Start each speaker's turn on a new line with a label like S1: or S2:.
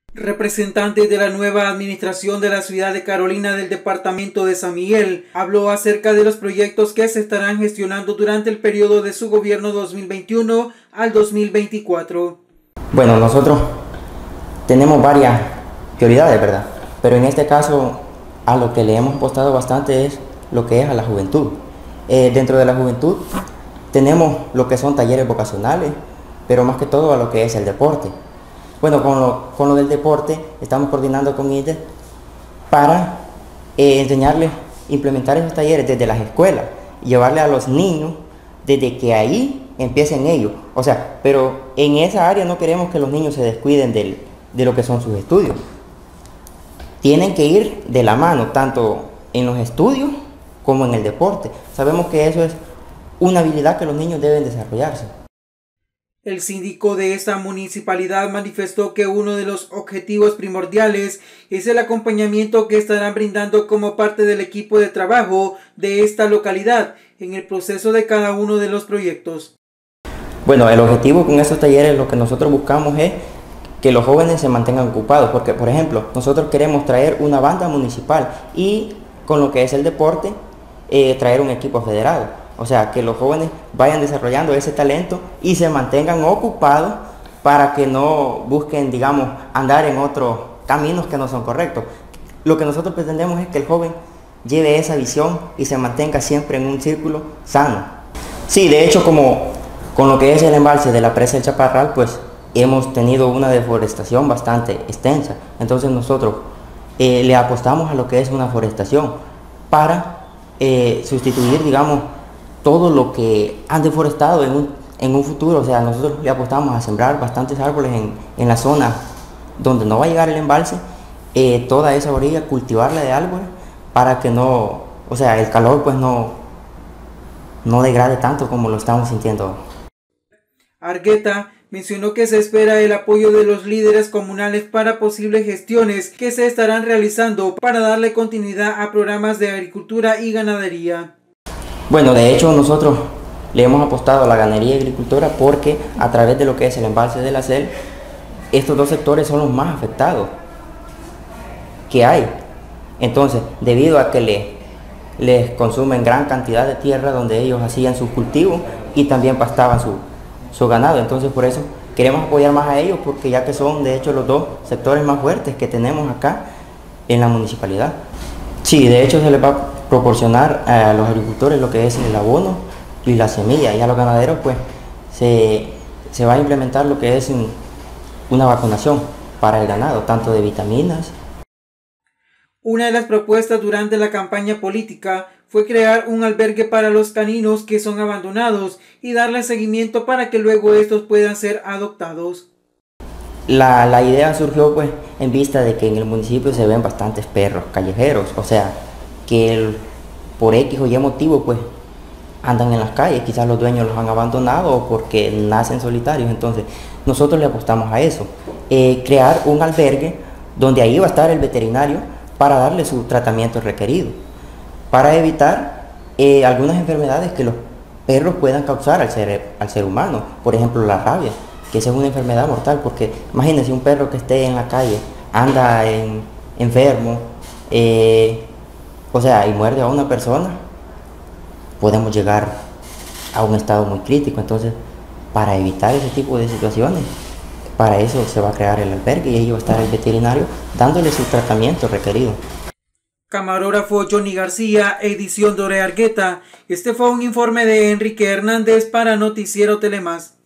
S1: Representante de la nueva administración de la ciudad de Carolina del departamento de San Miguel habló acerca de los proyectos que se estarán gestionando durante el periodo de su gobierno 2021 al 2024.
S2: Bueno, nosotros tenemos varias prioridades, ¿verdad? Pero en este caso a lo que le hemos apostado bastante es lo que es a la juventud. Dentro de la juventud tenemos lo que son talleres vocacionales, pero más que todo a lo que es el deporte. Bueno, con lo del deporte estamos coordinando con IDE para enseñarles, implementar esos talleres desde las escuelas, llevarle a los niños desde que ahí empiecen ellos. O sea, pero en esa área no queremos que los niños se descuiden de lo que son sus estudios. Tienen que ir de la mano, tanto en los estudios como en el deporte. Sabemos que eso es una habilidad que los niños deben desarrollarse.
S1: El síndico de esta municipalidad manifestó que uno de los objetivos primordiales es el acompañamiento que estarán brindando como parte del equipo de trabajo de esta localidad en el proceso de cada uno de los proyectos.
S2: Bueno, el objetivo con estos talleres, lo que nosotros buscamos es que los jóvenes se mantengan ocupados, porque por ejemplo, nosotros queremos traer una banda municipal y con lo que es el deporte, traer un equipo federado. O sea, que los jóvenes vayan desarrollando ese talento y se mantengan ocupados para que no busquen, digamos, andar en otros caminos que no son correctos. Lo que nosotros pretendemos es que el joven lleve esa visión y se mantenga siempre en un círculo sano. Sí, de hecho, como con lo que es el embalse de la presa del Chaparral, pues hemos tenido una deforestación bastante extensa. Entonces nosotros le apostamos a lo que es una forestación para sustituir, digamos, todo lo que han deforestado en un futuro. O sea, nosotros le apostamos a sembrar bastantes árboles en la zona donde no va a llegar el embalse, toda esa orilla, cultivarla de árboles para que no, o sea, el calor pues no degrade tanto como lo estamos sintiendo.
S1: Argueta mencionó que se espera el apoyo de los líderes comunales para posibles gestiones que se estarán realizando para darle continuidad a programas de agricultura y ganadería.
S2: Bueno, de hecho nosotros le hemos apostado a la ganadería y agricultura porque a través de lo que es el embalse de la SEL, estos dos sectores son los más afectados que hay. Entonces, debido a que les consumen gran cantidad de tierra donde ellos hacían sus cultivos y también pastaban su ganado, entonces por eso queremos apoyar más a ellos, porque ya que son de hecho los dos sectores más fuertes que tenemos acá en la municipalidad. Sí, de hecho se les va a proporcionar a los agricultores lo que es el abono y la semilla, y a los ganaderos pues se va a implementar lo que es una vacunación para el ganado, tanto de vitaminas.
S1: Una de las propuestas durante la campaña política fue crear un albergue para los caninos que son abandonados y darle seguimiento para que luego estos puedan ser adoptados.
S2: La idea surgió pues en vista de que en el municipio se ven bastantes perros callejeros, o sea, que por X o Y motivo pues andan en las calles, quizás los dueños los han abandonado o porque nacen solitarios. Entonces nosotros le apostamos a eso, crear un albergue donde ahí va a estar el veterinario para darle su tratamiento requerido, para evitar algunas enfermedades que los perros puedan causar al ser humano, por ejemplo la rabia, que esa es una enfermedad mortal, porque imagínense un perro que esté en la calle, anda enfermo, o sea, y muerde a una persona, podemos llegar a un estado muy crítico. Entonces, para evitar ese tipo de situaciones, para eso se va a crear el albergue y ahí va a estar el veterinario dándole su tratamiento requerido.
S1: Camarógrafo Johnny García, edición Dore Argueta. Este fue un informe de Enrique Hernández para Noticiero Telemás.